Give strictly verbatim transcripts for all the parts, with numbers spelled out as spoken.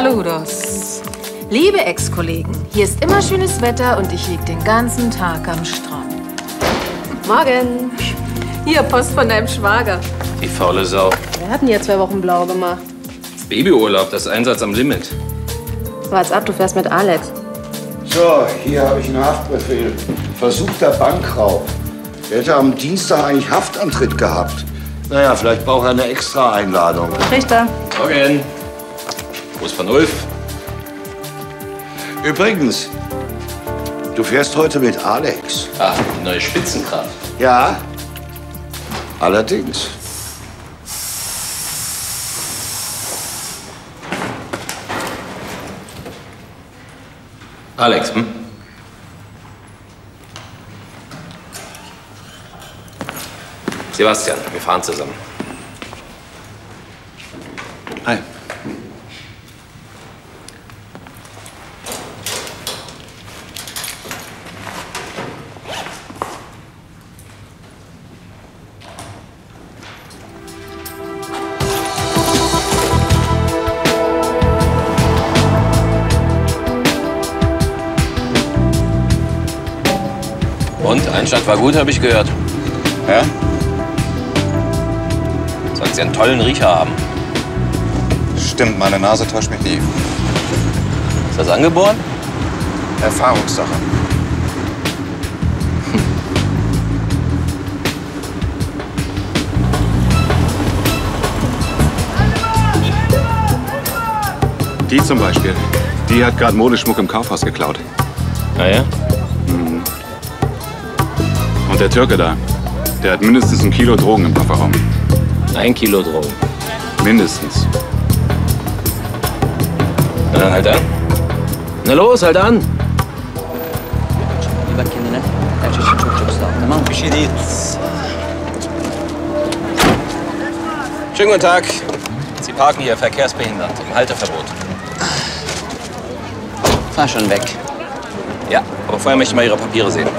Saludos. Liebe Ex-Kollegen, hier ist immer schönes Wetter und ich lieg den ganzen Tag am Strand. Morgen. Hier, Post von deinem Schwager. Die faule Sau. Wir hatten ja zwei Wochen blau gemacht. Babyurlaub, das Einsatz am Limit. Wart's ab, du fährst mit Alex. So, hier habe ich einen Haftbefehl. Versuchter Bankraub. Er hätte am Dienstag eigentlich Haftantritt gehabt. Naja, vielleicht braucht er eine extra Einladung. Richter. Morgen. Gruß von Ulf. Übrigens, du fährst heute mit Alex. Ah, die neue Spitzenkraft. Ja, allerdings. Alex, hm? Sebastian, wir fahren zusammen. Hi. Und, Einstand war gut, habe ich gehört. Ja? Sollen Sie einen tollen Riecher haben? Stimmt, meine Nase täuscht mich nie. Ist das angeboren? Erfahrungssache. Die zum Beispiel. Die hat gerade Modeschmuck im Kaufhaus geklaut. Ah ja? Mhm. Und der Türke da, der hat mindestens ein Kilo Drogen im Kofferraum. Ein Kilo Drogen. Mindestens. Na dann halt an. Na los, halt an! İyi bak kendine. Her şey için çok çok sağ ol, tamam mı? Bir şey değil. Schönen guten Tag. Sie parken hier verkehrsbehindert, im Halteverbot. Fahr schon weg. Ja, aber vorher möchte ich mal Ihre Papiere sehen.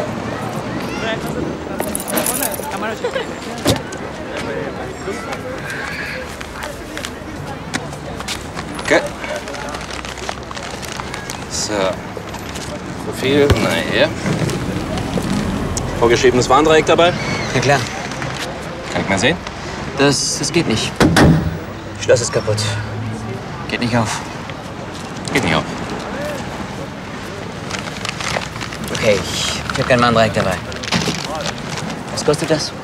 Okay. So. Profil, na hier. Vorgeschriebenes Warndreieck dabei? Ja klar. Kann ich mal sehen? Das, das geht nicht. Schloss ist kaputt. Geht nicht auf. Geht nicht auf. Okay, ich, ich habe kein Warndreieck dabei. Was kostet das?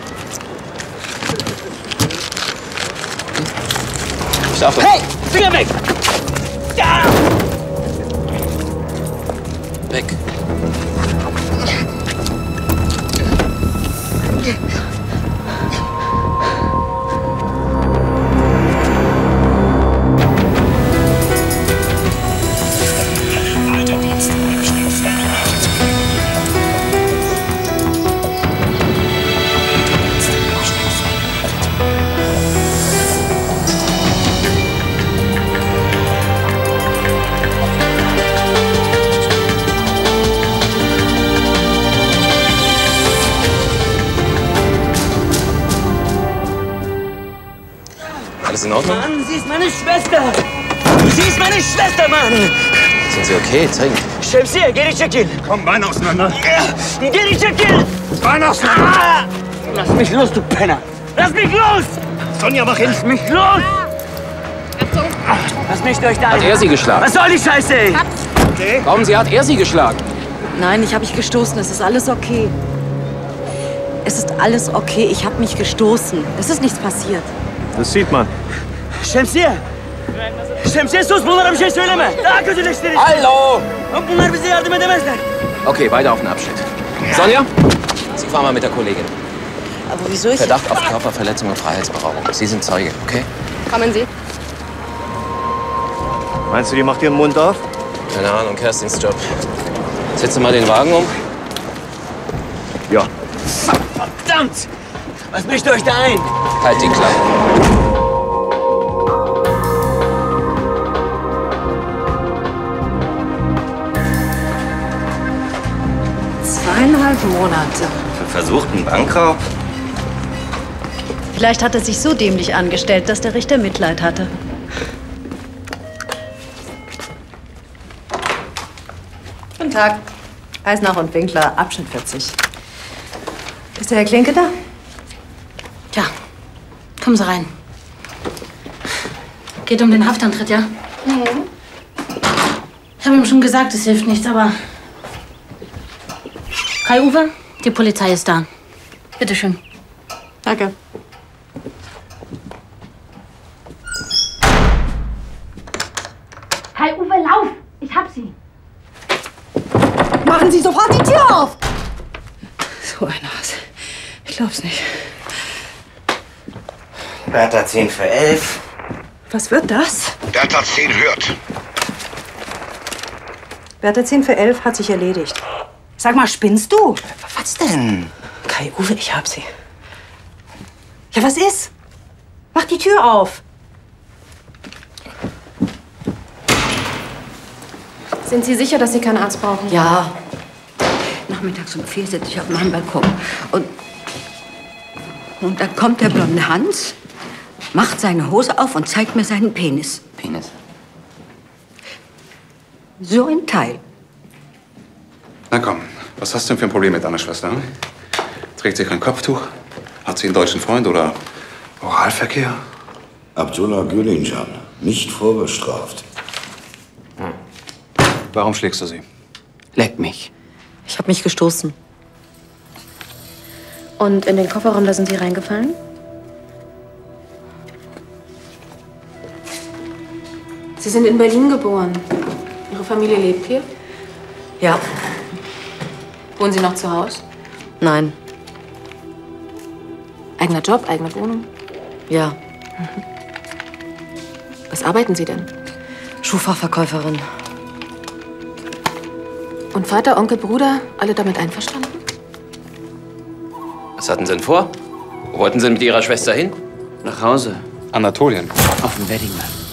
Ich darf das. Hey! Finger weg! Ja! Weg. Alles in Ordnung? Mann, sie ist meine Schwester! Sie ist meine Schwester, Mann! Sind Sie okay? Zeigen. Şemsiye, geri çekil! Komm, Bein auseinander. Geri çekil! Bein auseinander. Ah! Lass mich los, du Penner! Lass mich los! Sonja, mach hin. Lass mich los! Lass mich durch da! Hat er Sie geschlagen? Was soll die Scheiße, ey? Glauben Sie, hat er Sie geschlagen? Nein, ich habe mich gestoßen. Es ist alles okay. Es ist alles okay. Ich habe mich gestoßen. Es ist nichts passiert. Das sieht man. Şemsiye! Şemsiye sus, bunlara bir şey söyleme! Daha kötüleştirir! Hallo! Bunlar bize yardım edemezler! Okay, weiter auf den Abschnitt. Sonja, Sie fahren mal mit der Kollegin. Aber wieso ich... Verdacht auf Körperverletzung und Freiheitsberaubung. Sie sind Zeuge, okay? Kommen Sie. Meinst du, die macht ihren Mund auf? Keine Ahnung, Kerstins Job. Setze mal den Wagen um. Ja. Verdammt! Was mischt euch da ein? Halt die Klappe. Zweieinhalb Monate. Für versuchten Bankraub? Vielleicht hat er sich so dämlich angestellt, dass der Richter Mitleid hatte. Tag. Eisenach und Winkler, Abschnitt vierzig. Ist der Herr Klinke da? Tja, kommen Sie rein. Geht um den Haftantritt, ja? Mhm. Ich habe ihm schon gesagt, es hilft nichts, aber... Kai-Uwe, die Polizei ist da. Bitte schön. Danke. Kai-Uwe, lauf! Ich hab sie. Machen Sie sofort die Tür auf! So ein Hass. Ich glaub's nicht. Bertha zehn für elf. Was wird das? Bertha zehn hört. Bertha zehn für elf hat sich erledigt. Sag mal, spinnst du? Was denn? Kai-Uwe, ich hab sie. Ja, was ist? Mach die Tür auf. Sind Sie sicher, dass Sie keinen Arzt brauchen? Ja. Nachmittags um vier sitze ich auf meinem Balkon. Und, und dann kommt der blonde Hans, macht seine Hose auf und zeigt mir seinen Penis. Penis? So ein Teil. Na komm, was hast du denn für ein Problem mit deiner Schwester? Hm? Trägt sie kein Kopftuch? Hat sie einen deutschen Freund oder Oralverkehr? Abdullah Gülincan, nicht vorbestraft. Hm. Warum schlägst du sie? Leck mich. Ich habe mich gestoßen. Und in den Kofferraum, da sind Sie reingefallen? Sie sind in Berlin geboren. Ihre Familie lebt hier? Ja. Wohnen Sie noch zu Hause? Nein. Eigener Job, eigene Wohnung? Ja. Mhm. Was arbeiten Sie denn? Schuhfachverkäuferin. Und Vater, Onkel, Bruder, alle damit einverstanden? Was hatten Sie denn vor? Wo wollten Sie mit Ihrer Schwester hin? Nach Hause. Anatolien. Auf dem Wedding.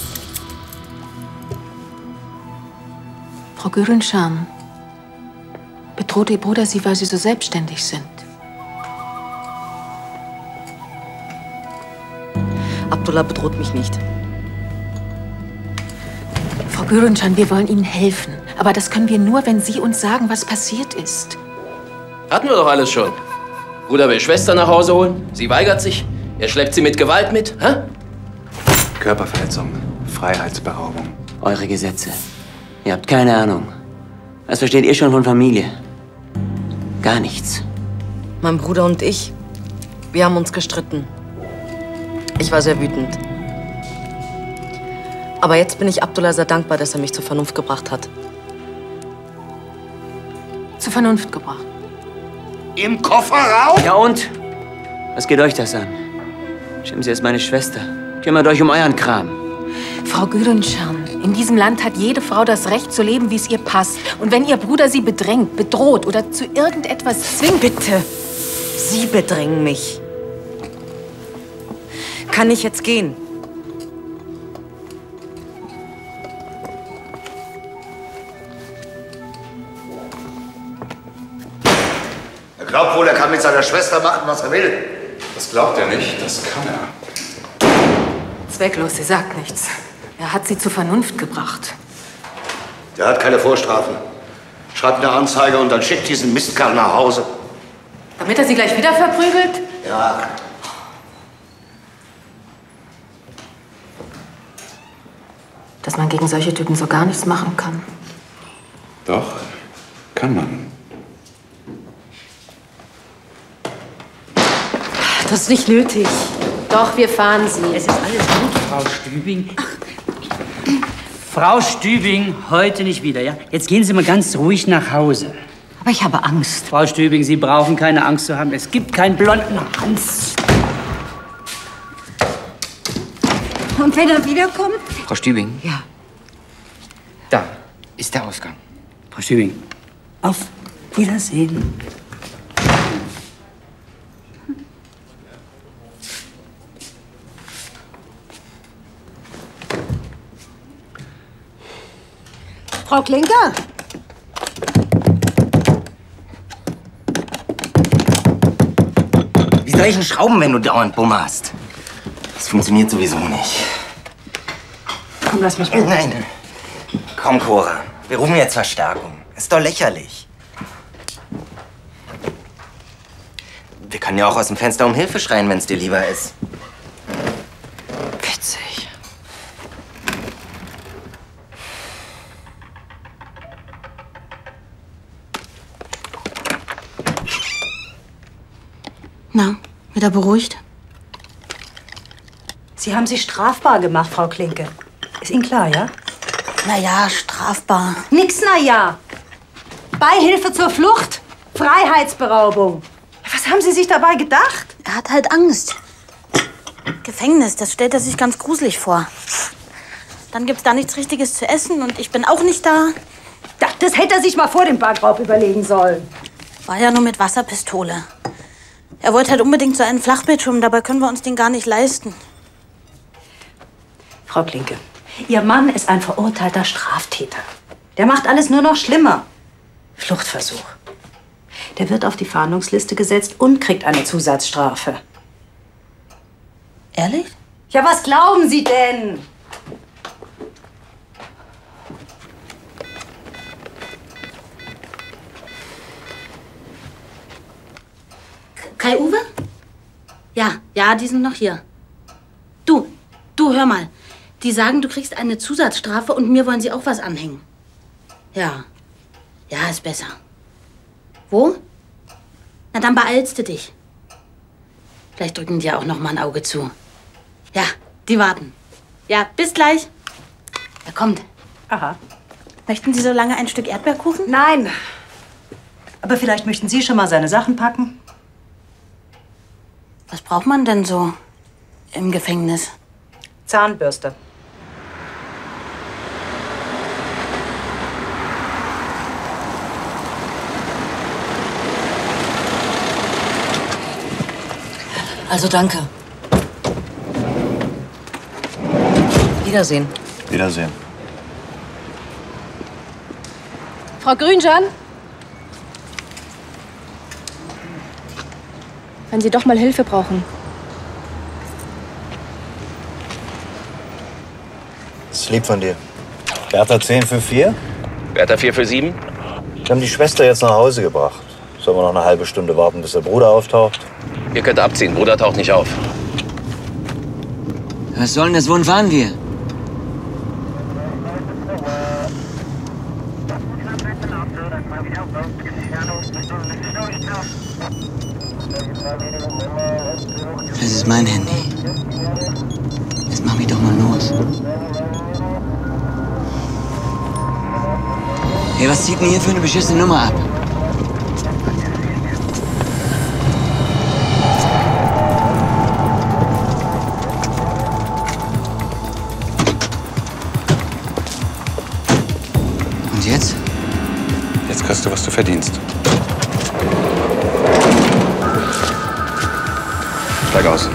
Frau Gülincan, bedroht Ihr Bruder Sie, weil Sie so selbstständig sind? Abdullah bedroht mich nicht. Frau Gülincan, wir wollen Ihnen helfen. Aber das können wir nur, wenn Sie uns sagen, was passiert ist. Hatten wir doch alles schon. Bruder will Schwester nach Hause holen. Sie weigert sich. Er schleppt sie mit Gewalt mit. Hä? Körperverletzung, Freiheitsberaubung. Eure Gesetze. Ihr habt keine Ahnung. Was versteht ihr schon von Familie? Gar nichts. Mein Bruder und ich, wir haben uns gestritten. Ich war sehr wütend. Aber jetzt bin ich Abdullah sehr dankbar, dass er mich zur Vernunft gebracht hat. Zur Vernunft gebracht? Im Kofferraum? Ja und? Was geht euch das an? Shimsi ist meine Schwester. Kümmert euch um euren Kram. Frau Gülincan, in diesem Land hat jede Frau das Recht zu leben, wie es ihr passt. Und wenn Ihr Bruder Sie bedrängt, bedroht oder zu irgendetwas zwingt... Bitte! Sie bedrängen mich. Kann ich jetzt gehen? Er glaubt wohl, er kann mit seiner Schwester machen, was er will. Das glaubt er nicht, das kann er. Zwecklos, sie sagt nichts. Er hat sie zur Vernunft gebracht. Der hat keine Vorstrafen. Schreibt eine Anzeige und dann schickt diesen Mistkerl nach Hause. Damit er sie gleich wieder verprügelt? Ja. Dass man gegen solche Typen so gar nichts machen kann. Doch, kann man. Das ist nicht nötig. Doch, wir fahren Sie. Es ist alles gut, Frau Stübing. Frau Stübing, heute nicht wieder, ja? Jetzt gehen Sie mal ganz ruhig nach Hause. Aber ich habe Angst. Frau Stübing, Sie brauchen keine Angst zu haben. Es gibt keinen blonden Hans. Und wenn er wiederkommt? Frau Stübing? Ja. Da ist der Ausgang. Frau Stübing, auf Wiedersehen. Frau Klinker? Wie soll ich denn schrauben, wenn du dauernd Bumm hast? Das funktioniert sowieso nicht. Komm, lass mich mal. Nein. Komm, Cora. Wir rufen jetzt Verstärkung. Ist doch lächerlich. Wir können ja auch aus dem Fenster um Hilfe schreien, wenn es dir lieber ist. Witzig. Na, wieder beruhigt? Sie haben sich strafbar gemacht, Frau Klinke. Ist Ihnen klar, ja? Na ja, strafbar. Nix, na ja. Beihilfe zur Flucht, Freiheitsberaubung. Was haben Sie sich dabei gedacht? Er hat halt Angst. Gefängnis, das stellt er sich ganz gruselig vor. Dann gibt's da nichts Richtiges zu essen und ich bin auch nicht da. Das hätte er sich mal vor dem Bankraub überlegen sollen. War ja nur mit Wasserpistole. Er wollte halt unbedingt so einen Flachbildschirm, dabei können wir uns den gar nicht leisten. Frau Klinke, Ihr Mann ist ein verurteilter Straftäter. Der macht alles nur noch schlimmer. Fluchtversuch. Der wird auf die Fahndungsliste gesetzt und kriegt eine Zusatzstrafe. Ehrlich? Ja, was glauben Sie denn? Kai-Uwe? Ja, ja, die sind noch hier. Du, du, hör mal. Die sagen, du kriegst eine Zusatzstrafe und mir wollen sie auch was anhängen. Ja. Ja, ist besser. Wo? Na, dann beeilst du dich. Vielleicht drücken die ja auch noch mal ein Auge zu. Ja, die warten. Ja, bis gleich. Er kommt. Aha. Möchten Sie so lange ein Stück Erdbeerkuchen? Nein. Aber vielleicht möchten Sie schon mal seine Sachen packen. Was braucht man denn so im Gefängnis? Zahnbürste. Also danke. Wiedersehen. Wiedersehen. Frau Grünjan? Wenn Sie doch mal Hilfe brauchen. Das ist lieb von dir. Bertha zehn für vier? Bertha vier für sieben? Wir haben die Schwester jetzt nach Hause gebracht. Sollen wir noch eine halbe Stunde warten, bis der Bruder auftaucht? Ihr könnt abziehen. Bruder taucht nicht auf. Was soll denn das? Wohin fahren wir? Das ist mein Handy. Jetzt mach mich doch mal los. Hey, was zieht denn hier für eine beschissene Nummer ab? Und jetzt? Jetzt kriegst du, was du verdienst. Steig aus.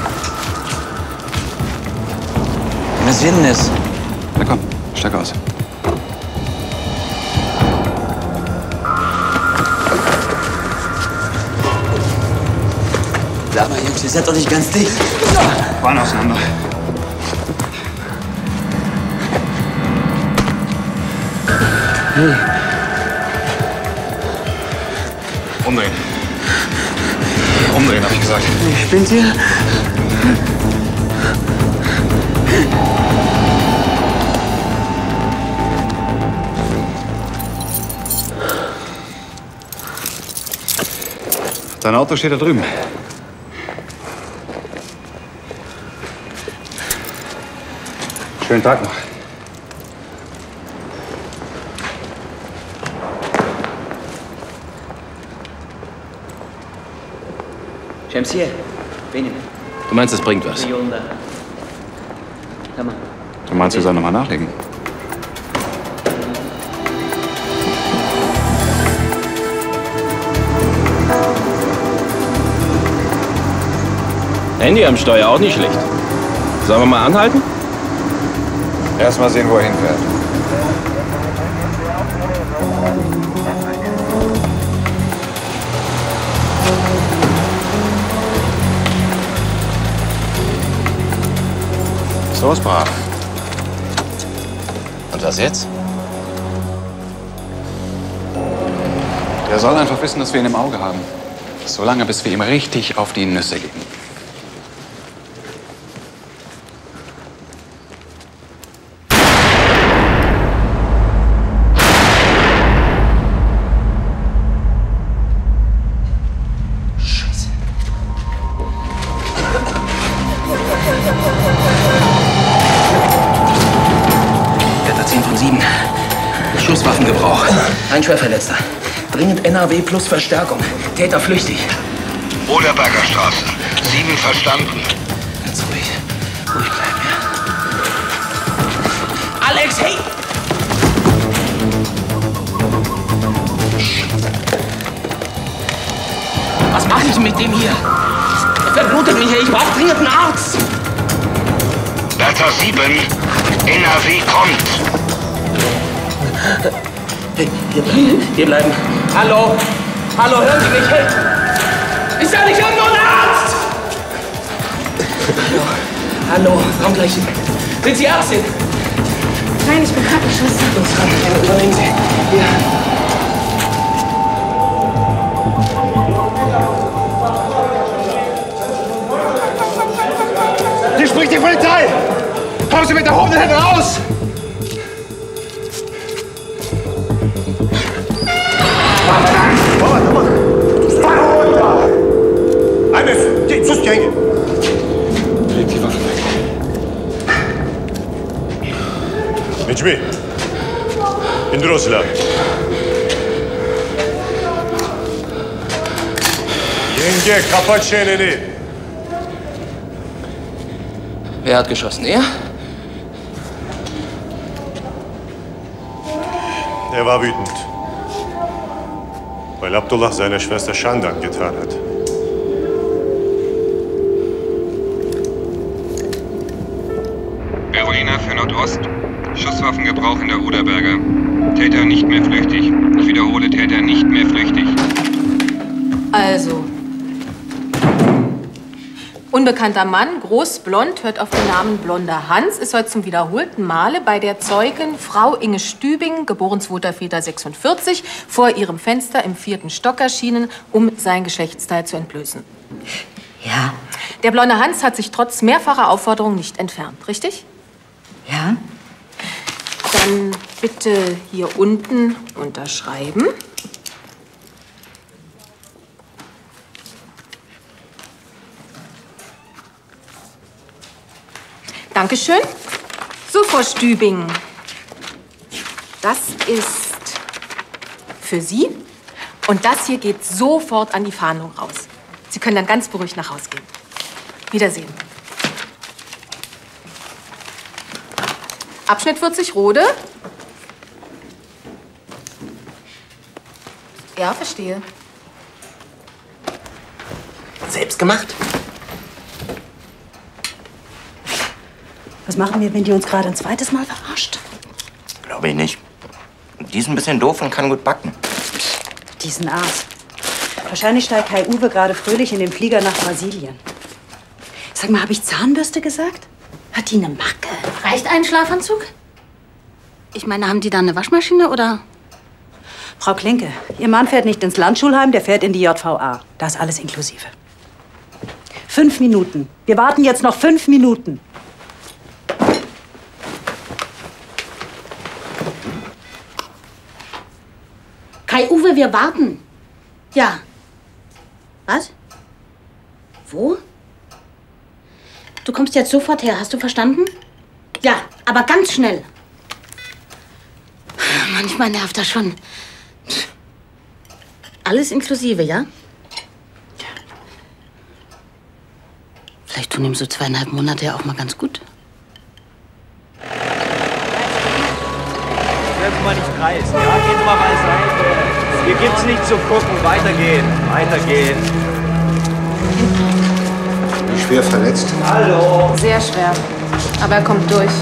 Was wird denn das? Na komm, steig aus. Sag mal, Jungs, ihr seid doch nicht ganz dicht. Bahn auseinander. Hey. Umdrehen. Umdrehen, hab ich gesagt. Spinnt ihr? Dein Auto steht da drüben. Schönen Tag noch. Shamsir, Benjamin. Du meinst, es bringt was? Komm mal. Du meinst, wir sollen nochmal nachlegen? Handy am Steuer, auch nicht schlecht. Sollen wir mal anhalten? Erst mal sehen, wo er hinfährt. So ist brav. Und was jetzt? Er soll einfach wissen, dass wir ihn im Auge haben. Solange, bis wir ihm richtig auf die Nüsse gehen. Schusswaffengebrauch. Ein Schwerverletzter. Dringend N R W plus Verstärkung. Täter flüchtig. Oderberger Straße. Sieben verstanden. Ganz ruhig. Ruhig bleiben, ja? Alex, hey! Was mache ich mit dem hier? Er verblutet mich hier. Ich brauche dringend einen Arzt. Bertha sieben. N R W kommt. Hey, hier bleiben. Hier bleiben. Hallo? Hallo, hören Sie mich? Hey. Ist da nicht irgendwo ein Arzt? Hallo? Hallo? Komm gleich hin. Sind Sie Ärztin? Nein, ich bin Krankenschwester. Uns ran. Übernehmen Sie. Hier. Hier spricht die Polizei! Kommen Sie mit erhobenen Händen raus! Leg die Waffe weg. Necmi, indir o silahı. Yenge, kapa çeneni. Wer hat geschossen? Er? Er war wütend, weil Abdullah seine Schwester Schandan getan hat. Berolina für Nordost. Schusswaffengebrauch in der Oderberger. Täter nicht mehr flüchtig. Ich wiederhole, Täter nicht mehr flüchtig. Also. Unbekannter Mann, groß, blond, hört auf den Namen Blonder Hans, ist heute zum wiederholten Male bei der Zeugin Frau Inge Stübing, geboren zweiter vierter sechsundvierzig, vor ihrem Fenster im vierten Stock erschienen, um sein Geschlechtsteil zu entblößen. Ja. Der blonde Hans hat sich trotz mehrfacher Aufforderung nicht entfernt, richtig? Ja. Dann bitte hier unten unterschreiben. Dankeschön. So, Frau Stübing. Das ist für Sie. Und das hier geht sofort an die Fahndung raus. Sie können dann ganz beruhigt nach Hause gehen. Wiedersehen. Abschnitt vierzig, Rode. Ja, verstehe. Selbst gemacht? Was machen wir, wenn die uns gerade ein zweites Mal verarscht? Glaube ich nicht. Die ist ein bisschen doof und kann gut backen. Diesen Arzt. Wahrscheinlich steigt Kai Uwe gerade fröhlich in den Flieger nach Brasilien. Sag mal, habe ich Zahnbürste gesagt? Hat die eine Macke? Reicht ein Schlafanzug? Ich meine, haben die da eine Waschmaschine oder? Frau Klinke, Ihr Mann fährt nicht ins Landschulheim, der fährt in die J V A. Da ist alles inklusive. Fünf Minuten. Wir warten jetzt noch fünf Minuten. Kai-Uwe, wir warten. Ja. Was? Wo? Du kommst jetzt sofort her, hast du verstanden? Ja, aber ganz schnell. Manchmal nervt das schon. Alles inklusive, ja? Vielleicht tun ihm so zweieinhalb Monate ja auch mal ganz gut. Bleiben Sie mal nicht kreisen, ja? Gehen Sie mal beiseite. Hier gibt's nichts zu gucken. Weitergehen, weitergehen. Schwer verletzt? Hallo. Sehr schwer. Aber er kommt durch.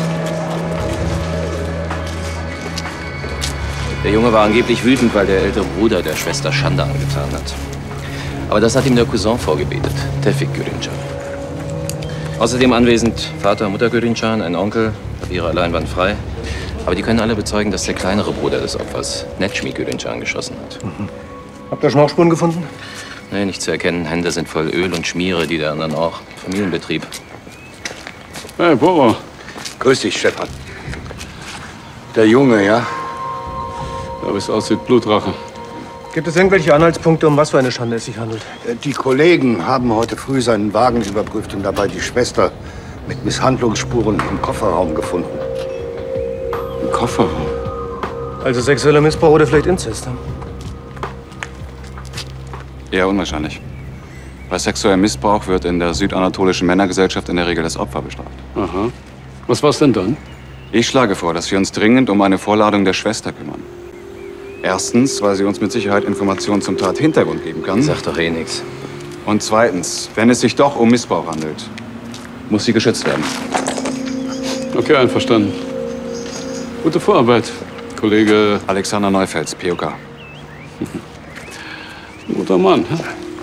Der Junge war angeblich wütend, weil der ältere Bruder der Schwester Schande angetan hat. Aber das hat ihm der Cousin vorgebetet, Tevfik Gürincan. Außerdem anwesend Vater, Mutter Gürincan, ein Onkel, Papiere allein waren frei. Aber die können alle bezeugen, dass der kleinere Bruder des Opfers, Necmi Gürincan, geschossen hat. Mhm. Habt ihr Schmauchspuren gefunden? Nee, nicht zu erkennen. Hände sind voll Öl und Schmiere, die der anderen auch. Familienbetrieb. Hey, Bobo. Grüß dich, Stefan. Der Junge, ja? Ja, wie es aussieht, Blutrache. Gibt es irgendwelche Anhaltspunkte, um was für eine Schande es sich handelt? Die Kollegen haben heute früh seinen Wagen überprüft und dabei die Schwester mit Misshandlungsspuren im Kofferraum gefunden. Im Kofferraum? Also sexueller Missbrauch oder vielleicht Inzest? Hm? Eher unwahrscheinlich. Bei sexuellem Missbrauch wird in der südanatolischen Männergesellschaft in der Regel das Opfer bestraft. Aha. Was war's denn dann? Ich schlage vor, dass wir uns dringend um eine Vorladung der Schwester kümmern. Erstens, weil sie uns mit Sicherheit Informationen zum Tathintergrund geben kann. Sagt doch eh nichts. Und zweitens, wenn es sich doch um Missbrauch handelt, muss sie geschützt werden. Okay, einverstanden. Gute Vorarbeit, Kollege Alexander Neufels, P O K. Ein guter Mann. Hä?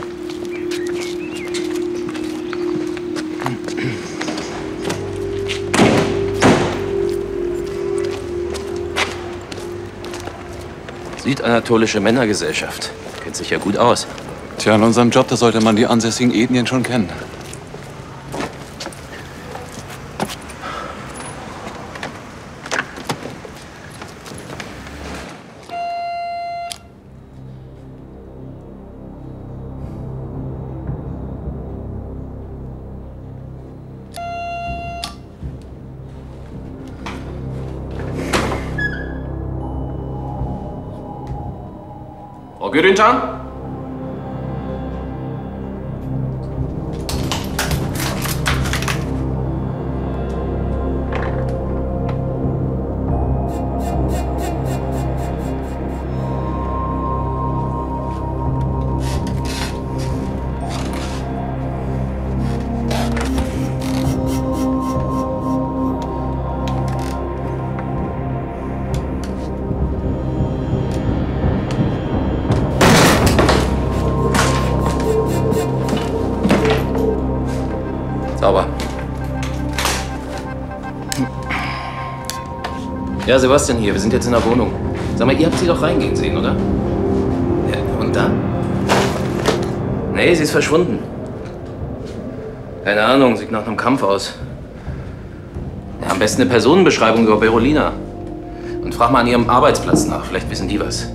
Südanatolische Männergesellschaft. Kennt sich ja gut aus. Tja, in unserem Job, da sollte man die ansässigen Ethnien schon kennen. Frau Gürincan? Sauber. Ja, Sebastian hier. Wir sind jetzt in der Wohnung. Sag mal, ihr habt sie doch reingehen sehen, oder? Ja, und dann? Nee, sie ist verschwunden. Keine Ahnung, sieht nach einem Kampf aus. Ja, am besten eine Personenbeschreibung über Berolina. Und frag mal an ihrem Arbeitsplatz nach. Vielleicht wissen die was.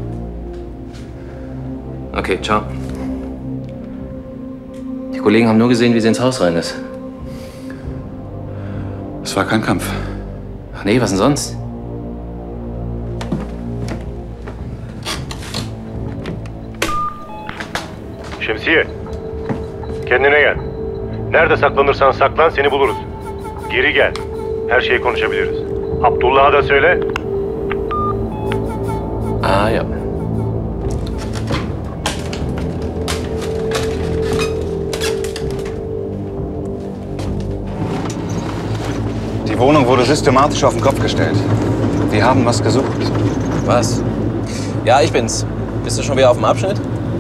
Okay, ciao. Die Kollegen haben nur gesehen, wie sie ins Haus rein ist. Es war kein Kampf. Ach nee, was denn sonst? Şemsiye. Kendine gel. Nerede saklanırsan saklan, seni buluruz. Geri gel. Her şeyi konuşabiliriz. Abdullah'a da söyle. Ah ja. Die Wohnung wurde systematisch auf den Kopf gestellt. Wir haben was gesucht. Was? Ja, ich bin's. Bist du schon wieder auf dem Abschnitt?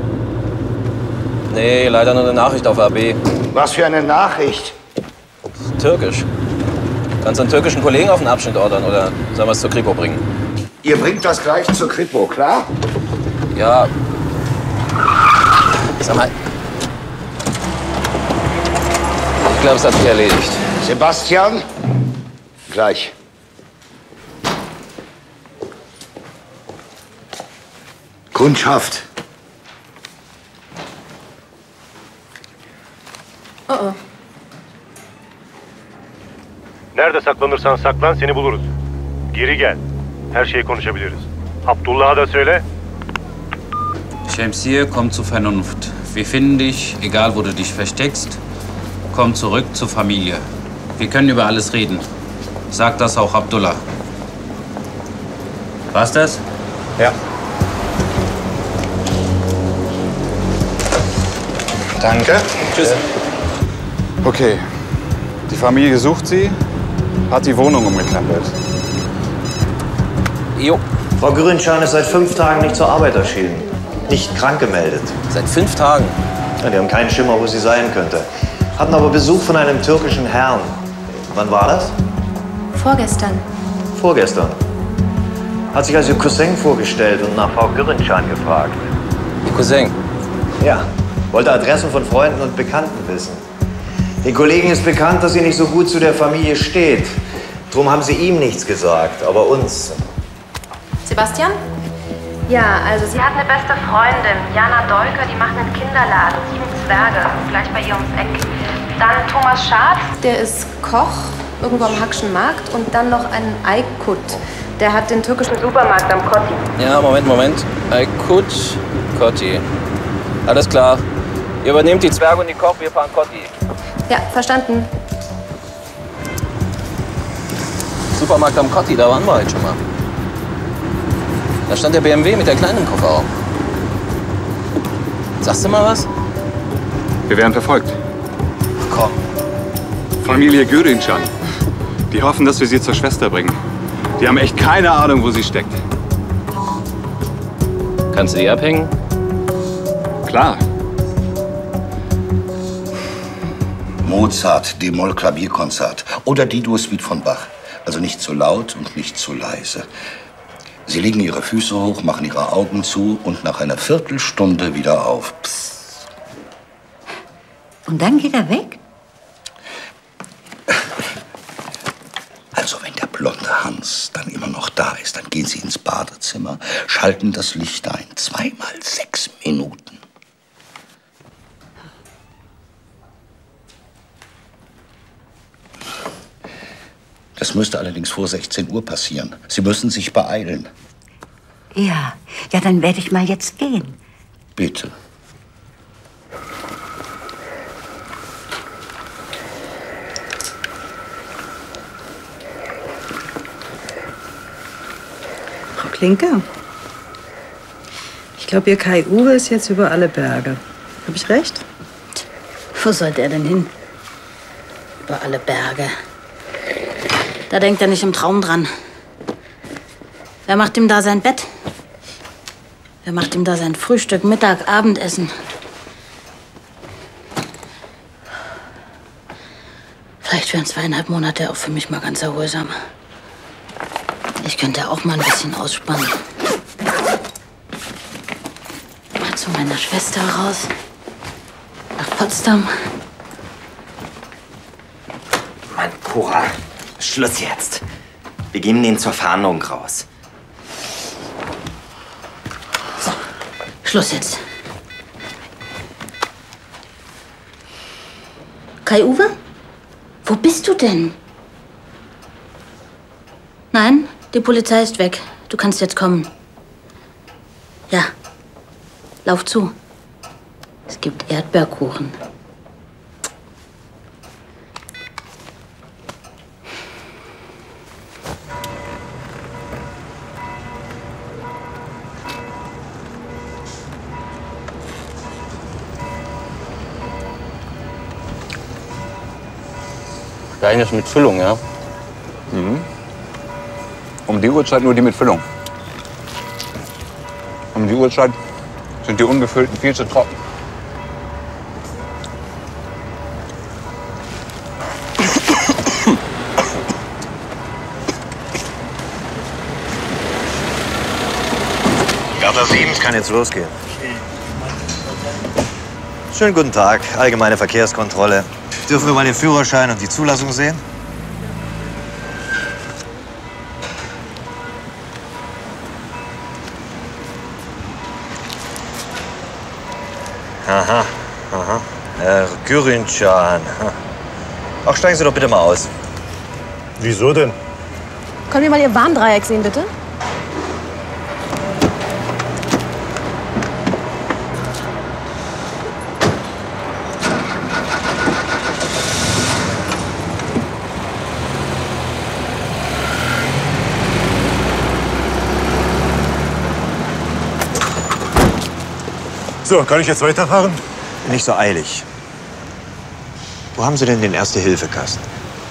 Nee, leider nur eine Nachricht auf A B. Was für eine Nachricht? Türkisch. Kannst du einen türkischen Kollegen auf den Abschnitt ordern oder sollen wir es zur Kripo bringen? Ihr bringt das gleich zur Kripo, klar? Ja. Sag mal. Ich glaube, es hat sich erledigt. Sebastian? Gleich. Kundschaft. Oh oh. Nerede saklanırsan saklan, seni buluruz. Geri gel. Her şeyi konuşabiliriz. Abdullah'a da söyle. Şemsiye, komm zur Vernunft. Wir finden dich, egal wo du dich versteckst. Komm zurück zur Familie. Wir können über alles reden. Sag das auch Abdullah. War's das? Ja. Danke. Tschüss. Okay. Die Familie sucht sie, hat die Wohnung umgekrempelt. Jo. Frau Gürincan ist seit fünf Tagen nicht zur Arbeit erschienen. Nicht krank gemeldet. Seit fünf Tagen? Ja, die haben keinen Schimmer, wo sie sein könnte. Hatten aber Besuch von einem türkischen Herrn. Wann war das? Vorgestern. Vorgestern. Hat sich als ihr Cousin vorgestellt und nach Frau Gürincan gefragt. Ihr Cousin? Ja, wollte Adressen von Freunden und Bekannten wissen. Den Kollegen ist bekannt, dass sie nicht so gut zu der Familie steht. Drum haben sie ihm nichts gesagt, aber uns. Sebastian? Ja, also sie hat eine beste Freundin, Jana Dolker, die macht einen Kinderladen, Sieben Zwerge, gleich bei ihr ums Eck. Dann Thomas Schad, der ist Koch, irgendwo am Hackschen Markt. Und dann noch einen Aykut, der hat den türkischen Supermarkt am Kotti. Ja, Moment, Moment. Aykut, Kotti. Alles klar. Ihr übernehmt die Zwerge und die Koch, wir fahren Kotti. Ja, verstanden. Supermarkt am Kotti, da waren wir heute schon mal. Da stand der B M W mit der kleinen Kofferraum. Sagst du mal was? Wir werden verfolgt. Komm. Familie Gürincan. Die hoffen, dass wir sie zur Schwester bringen. Die haben echt keine Ahnung, wo sie steckt. Kannst du die abhängen? Klar. Mozart, D-Moll-Klavierkonzert oder die Dur-Suite von Bach. Also nicht zu laut und nicht zu leise. Sie legen ihre Füße hoch, machen ihre Augen zu und nach einer Viertelstunde wieder auf. Psst. Und dann geht er weg? Also wenn der blonde Hans dann immer noch da ist, dann gehen Sie ins Badezimmer, schalten das Licht ein. Zweimal sechs Minuten. Das müsste allerdings vor sechzehn Uhr passieren. Sie müssen sich beeilen. Ja, ja, dann werde ich mal jetzt gehen. Bitte. Frau Klinke, ich glaube, Ihr Kai-Uwe ist jetzt über alle Berge. Habe ich recht? Wo soll der denn hin? Über alle Berge. Da denkt er nicht im Traum dran. Wer macht ihm da sein Bett? Wer macht ihm da sein Frühstück, Mittag, Abendessen? Vielleicht wären zweieinhalb Monate auch für mich mal ganz erholsam. Ich könnte auch mal ein bisschen ausspannen. Mal zu meiner Schwester raus. Nach Potsdam. Mann, Cora. Schluss jetzt. Wir geben den zur Fahndung raus. So, Schluss jetzt. Kai-Uwe? Wo bist du denn? Nein, die Polizei ist weg. Du kannst jetzt kommen. Ja, lauf zu. Es gibt Erdbeerkuchen. Deines mit Füllung, ja? Mhm. Um die Uhrzeit nur die mit Füllung. Um die Uhrzeit sind die ungefüllten viel zu trocken. Wärter sieben kann jetzt losgehen. Schönen guten Tag, allgemeine Verkehrskontrolle. Dürfen wir mal den Führerschein und die Zulassung sehen? Aha, aha. Herr Gürincan. Ach, steigen Sie doch bitte mal aus. Wieso denn? Können wir mal Ihr Warndreieck sehen, bitte? So, kann ich jetzt weiterfahren? Nicht so eilig. Wo haben Sie denn den Erste-Hilfe-Kasten?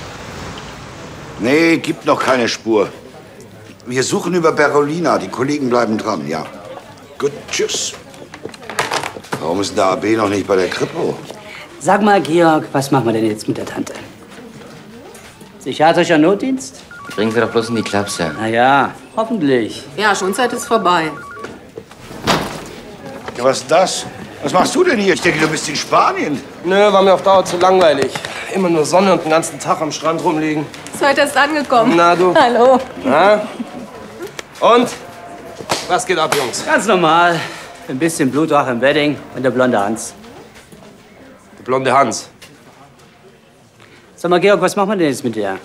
Nee, gibt noch keine Spur. Wir suchen über Berolina. Die Kollegen bleiben dran, ja. Gut, tschüss. Warum ist der A B noch nicht bei der Kripo? Sag mal, Georg, was machen wir denn jetzt mit der Tante? Psychiatrischer Notdienst? Bringen Sie doch bloß in die Klapse. Na ja, hoffentlich. Ja, Schonzeit ist vorbei. Ja, was ist das? Was machst du denn hier? Ich denke, du bist in Spanien. Nö, war mir auf Dauer zu langweilig. Immer nur Sonne und den ganzen Tag am Strand rumliegen. Ist heute erst angekommen. Na, du. Hallo. Na? Und? Was geht ab, Jungs? Ganz normal. Ein bisschen Blutdrache im Wedding und der blonde Hans. Der blonde Hans. Sag mal, Georg, was machen wir denn jetzt mit der?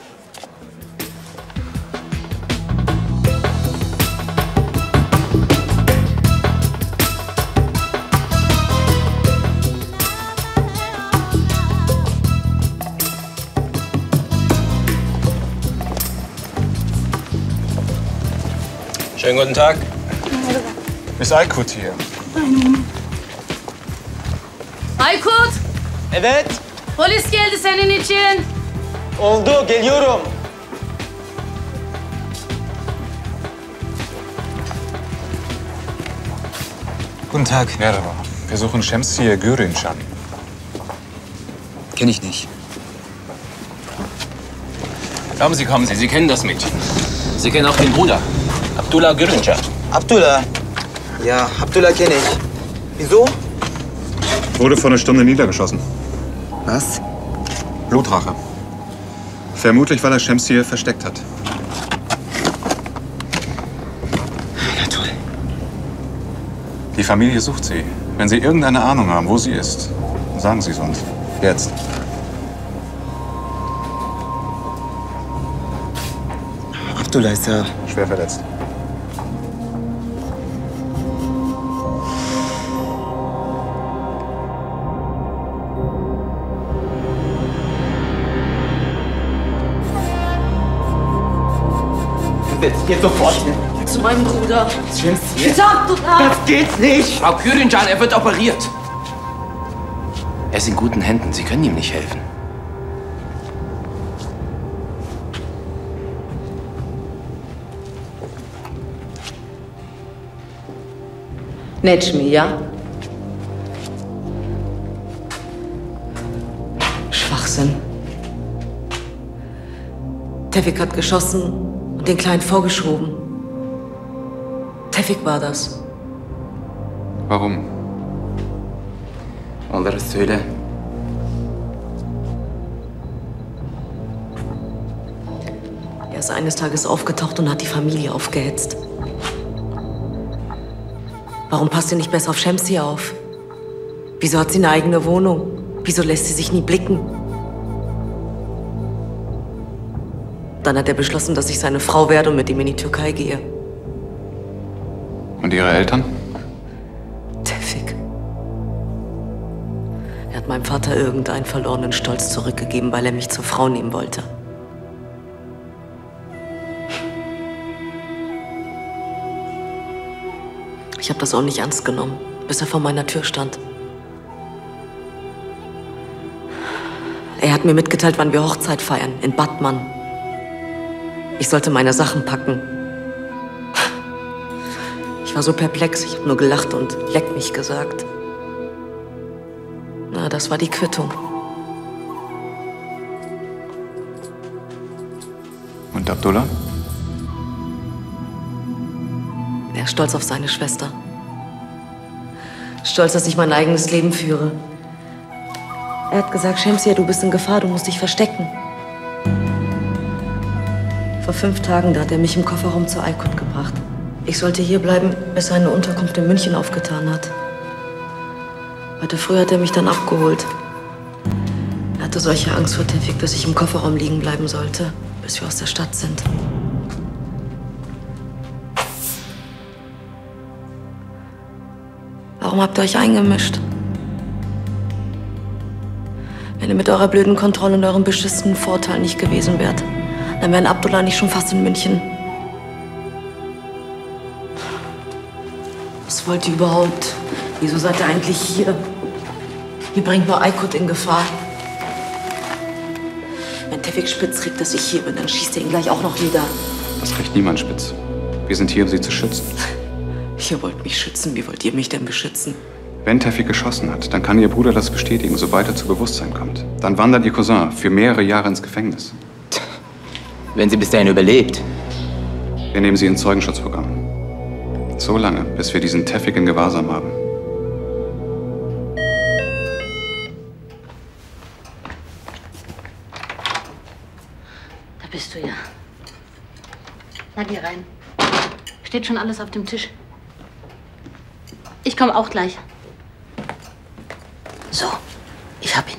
Schönen guten Tag. Miss Aykut hier. Aykut! Evet. Polis geldi senin için. Oldu, geliyorum. Guten Tag. Merhaba. Wir suchen Şemsiye Gürüncan. Kenne ich nicht. Kommen Sie, kommen Sie. Sie kennen das Mädchen. Sie kennen auch den Bruder, Abdullah Gürüncan. Abdullah. Ja, Abdullah kenne ich. Wieso? Wurde vor einer Stunde niedergeschossen. Was? Blutrache. Vermutlich, weil er Şemsiye versteckt hat. Na toll. Die Familie sucht sie. Wenn Sie irgendeine Ahnung haben, wo sie ist, sagen Sie es uns. Jetzt. Abdullah ist ja schwer verletzt. Jetzt sofort. Zu meinem Bruder. Şemsiye. Bitte, Abdullah! Das geht nicht! Frau Gürüncan, er wird operiert. Er ist in guten Händen. Sie können ihm nicht helfen. Necmi, ja? Schwachsinn. Tevfik hat geschossen und den Kleinen vorgeschoben. Tevfik war das. Warum? Onlara söyle. Er ist eines Tages aufgetaucht und hat die Familie aufgehetzt. Warum passt ihr nicht besser auf Şemsiye auf? Wieso hat sie eine eigene Wohnung? Wieso lässt sie sich nie blicken? Dann hat er beschlossen, dass ich seine Frau werde und mit ihm in die Türkei gehe. Und Ihre Eltern? Tevfik. Er hat meinem Vater irgendeinen verlorenen Stolz zurückgegeben, weil er mich zur Frau nehmen wollte. Ich habe das auch nicht ernst genommen, bis er vor meiner Tür stand. Er hat mir mitgeteilt, wann wir Hochzeit feiern, in Batman. Ich sollte meine Sachen packen. Ich war so perplex, ich habe nur gelacht und leck mich gesagt. Na, das war die Quittung. Und Abdullah? Er ist stolz auf seine Schwester. Stolz, dass ich mein eigenes Leben führe. Er hat gesagt, Şemsiye, du bist in Gefahr, du musst dich verstecken. Vor fünf Tagen, da hat er mich im Kofferraum zur Aykut gebracht. Ich sollte hier bleiben, bis er eine Unterkunft in München aufgetan hat. Heute früh hat er mich dann abgeholt. Er hatte solche Angst vor Tevfik, dass ich im Kofferraum liegen bleiben sollte, bis wir aus der Stadt sind. Warum habt ihr euch eingemischt? Wenn ihr mit eurer blöden Kontrolle und eurem beschissenen Vorteil nicht gewesen wärt, dann wären Abdullah nicht schon fast in München. Was wollt ihr überhaupt? Wieso seid ihr eigentlich hier? Ihr bringt nur Aykut in Gefahr. Wenn Tevfik spitz kriegt, dass ich hier bin, dann schießt er ihn gleich auch noch nieder. Das kriegt niemand spitz. Wir sind hier, um Sie zu schützen. Ihr wollt mich schützen. Wie wollt ihr mich denn beschützen? Wenn Tevfik geschossen hat, dann kann Ihr Bruder das bestätigen, sobald er zu Bewusstsein kommt. Dann wandert Ihr Cousin für mehrere Jahre ins Gefängnis. Wenn sie bis dahin überlebt. Wir nehmen Sie in Zeugenschutzprogramm. So lange, bis wir diesen Tevfik in Gewahrsam haben. bist du ja. Na, geh rein. Steht schon alles auf dem Tisch. Ich komme auch gleich. So, ich hab ihn.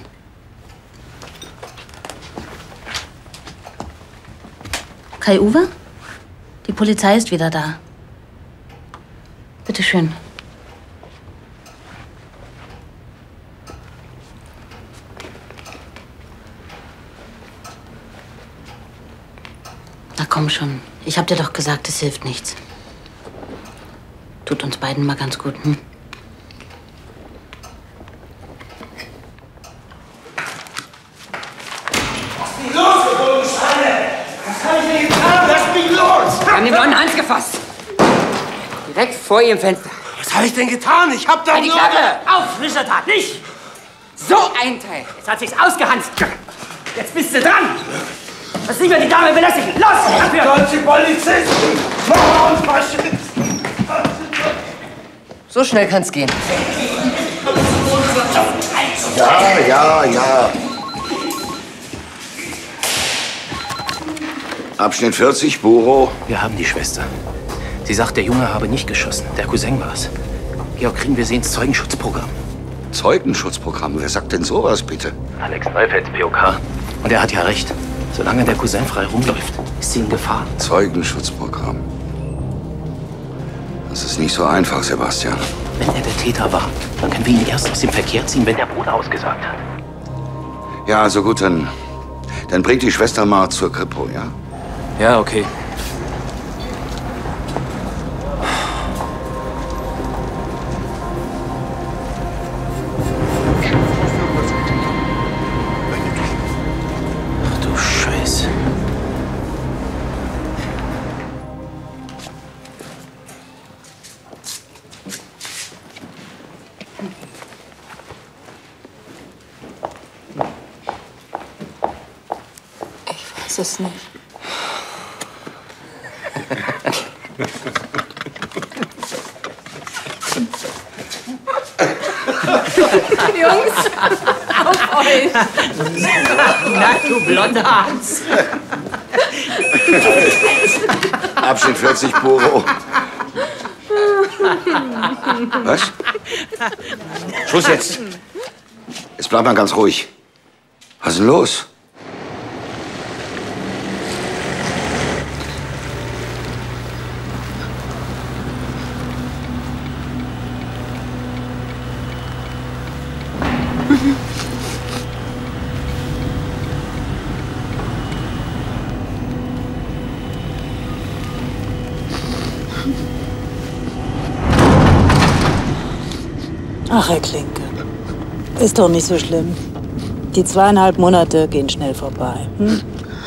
Kai-Uwe? Die Polizei ist wieder da. Bitte schön. Na komm schon. Ich hab dir doch gesagt, es hilft nichts. Tut uns beiden mal ganz gut, hm? Lass mich los, ihr dummen Schweine! Was hab ich denn getan? Lass mich los! Wir haben den blonden Hans gefasst. Direkt vor ihrem Fenster. Was habe ich denn getan? Ich hab da Halt die nur... Klappe! Auf, frischer Tat, nicht! So ein Teil. Jetzt hat sich's ausgehanzt. Jetzt bist du dran! Lass nicht mehr die Dame belästigen! Los! Abhören! Deutsche Polizisten! Mauer und Faschisten! So schnell kann's gehen. Ja, ja, ja. Abschnitt vierzig, Buro. Wir haben die Schwester. Sie sagt, der Junge habe nicht geschossen. Der Cousin war's. Georg, kriegen wir sie ins Zeugenschutzprogramm? Zeugenschutzprogramm? Wer sagt denn sowas, bitte? Alex Neufeld, P O K. Und er hat ja recht. Solange der Cousin frei rumläuft, ist sie in Gefahr. Zeugenschutzprogramm. Das ist nicht so einfach, Sebastian. Wenn er der Täter war, dann können wir ihn erst aus dem Verkehr ziehen, wenn der Bruder ausgesagt hat. Ja, also gut, dann, dann bringt die Schwester mal zur Kripo, ja? Ja, okay. Ach du Scheiße. Ich weiß es nicht. Jungs, auf euch! Na, du blonder Hans! Abschnitt vierzig, Buro. Was? Schluss jetzt. Jetzt bleib mal ganz ruhig. Was ist denn los? Ach, Herr Klinke, ist doch nicht so schlimm. Die zweieinhalb Monate gehen schnell vorbei. Hm?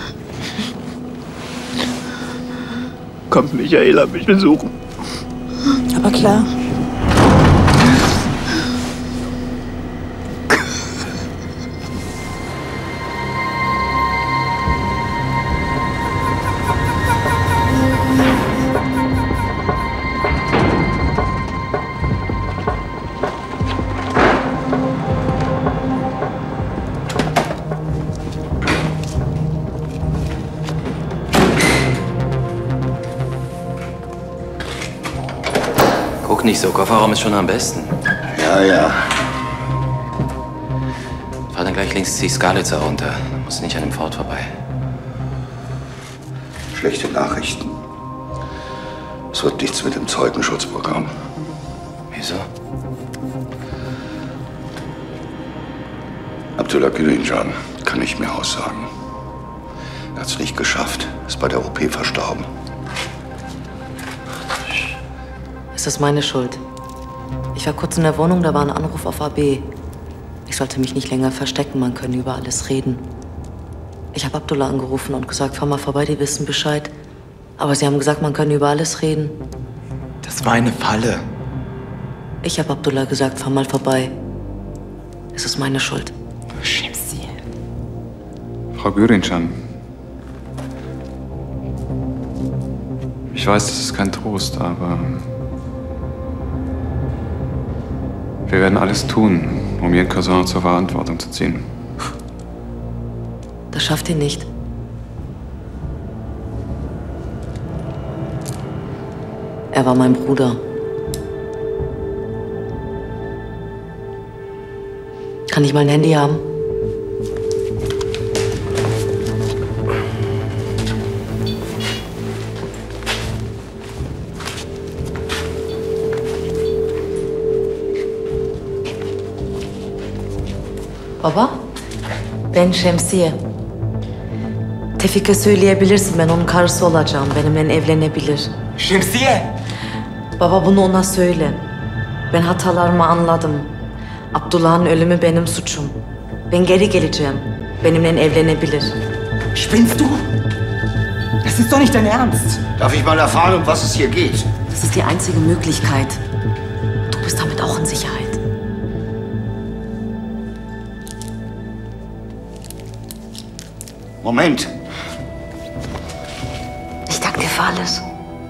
Kommt Michaela mich besuchen? Aber klar. Guck nicht so, Kofferraum ist schon am besten. Ja, ja. Fahr dann gleich links die Skalitzer runter. Muss nicht an dem Fort vorbei. Schlechte Nachrichten. Es wird nichts mit dem Zeugenschutzprogramm. Wieso? Abdullah Gülencan kann nicht mehr aussagen. Er hat es nicht geschafft, ist bei der O P verstorben. Es ist meine Schuld. Ich war kurz in der Wohnung, da war ein Anruf auf A B. Ich sollte mich nicht länger verstecken, man könne über alles reden. Ich habe Abdullah angerufen und gesagt, fahr mal vorbei, die wissen Bescheid. Aber sie haben gesagt, man könne über alles reden. Das war eine Falle. Ich habe Abdullah gesagt, fahr mal vorbei. Es ist meine Schuld. Schämst sie. Frau Gülencan, ich weiß, das ist kein Trost, aber wir werden alles tun, um Ihren Cousin zur Verantwortung zu ziehen. Das schafft ihr nicht. Er war mein Bruder. Kann ich mal ein Handy haben? Baba, ben Şemsiye. Tevfik'e söyleyebilirsin, ben onun karısı olacağım. Benimle evlenebilir. Şemsiye! Baba, bunu ona söyle. Ben hatalarımı anladım. Abdullah'ın ölümü benim suçum. Ben geri geleceğim. Benimle evlenebilir. Spinnst du? Das ist doch nicht dein Ernst. Darf ich mal erfahren, um was es hier geht? Das ist die einzige Möglichkeit. Du bist damit auch in Sicherheit. Moment. Ich danke dir für alles.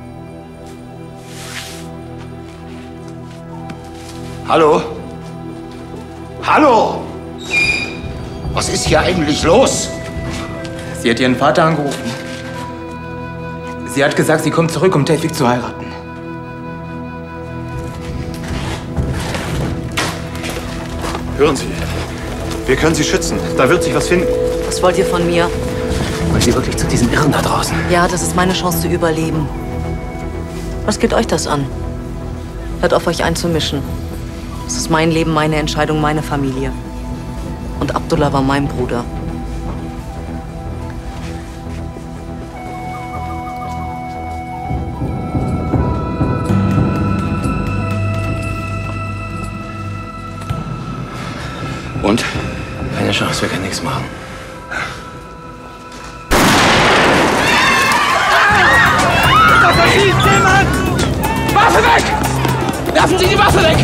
Hallo? Hallo? Was ist hier eigentlich los? Sie hat ihren Vater angerufen. Sie hat gesagt, sie kommt zurück, um Tevfik zu heiraten. Hören Sie, wir können Sie schützen. Da wird sich was finden. Was wollt ihr von mir? Wollen Sie wirklich zu diesem Irren da draußen? Ja, das ist meine Chance zu überleben. Was geht euch das an? Hört auf, euch einzumischen. Das ist mein Leben, meine Entscheidung, meine Familie. Und Abdullah war mein Bruder. Und? Keine Chance, wir können nichts machen. Da verschießt jemand! Waffe weg! Werfen Sie die Waffe weg!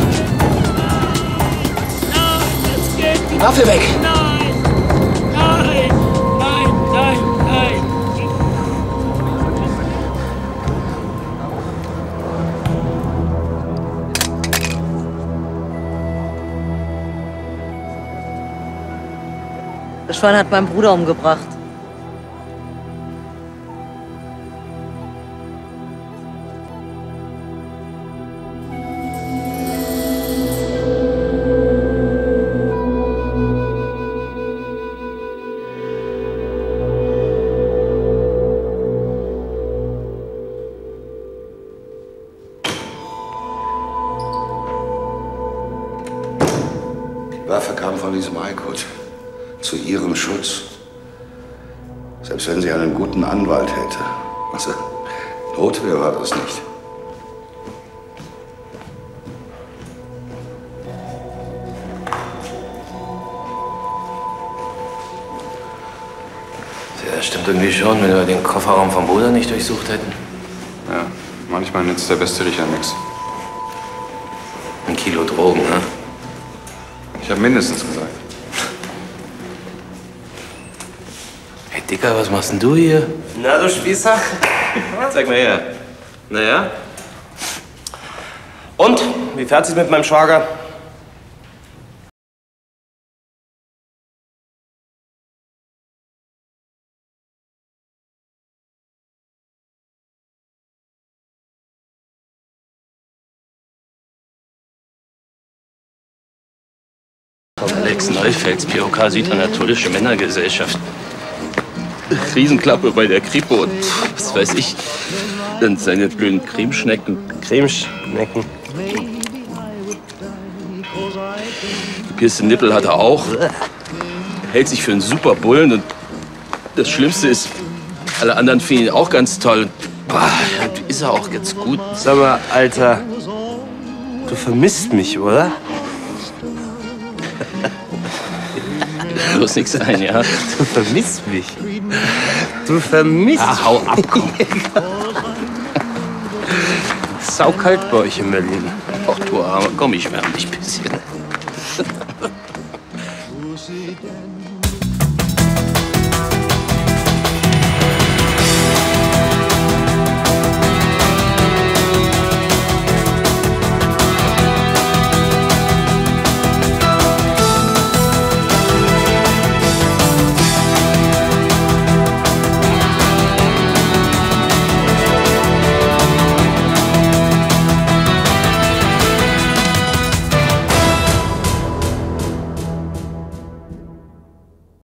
Die Waffe weg! Nein! Nein! Nein! Nein! Nein! Das Schwein hat meinen Bruder umgebracht. Die Waffe kam von diesem Aykut. Zu ihrem Schutz. Selbst wenn sie einen guten Anwalt hätte. Also, Notwehr war das nicht. Ja, das stimmt irgendwie schon, wenn wir den Kofferraum vom Bruder nicht durchsucht hätten. Ja, manchmal nützt der beste Riecher nichts. Ein Kilo Drogen, ne? Ich habe mindestens gesagt. Hey, Dicker, was machst denn du hier? Na, du Spießer. Zeig mal her. Naja? Und? Wie fährt es mit meinem Schwager? Alex Neufels, P O K Südanatolische Männergesellschaft. Riesenklappe bei der Kripo und was weiß ich. Dann seine blöden Cremeschnecken. Cremeschnecken? Gepierste Nippel hat er auch. Hält sich für einen super Bullen und das Schlimmste ist, alle anderen finden ihn auch ganz toll. Boah, ist er auch jetzt gut. Sag mal, Alter, du vermisst mich, oder? Bloß nichts ein, ja? Du vermisst mich. Du vermisst Ah, hau ab, komm. Saukalt bei euch in Berlin. Ach du Arme, komm, ich wärme dich ein bisschen.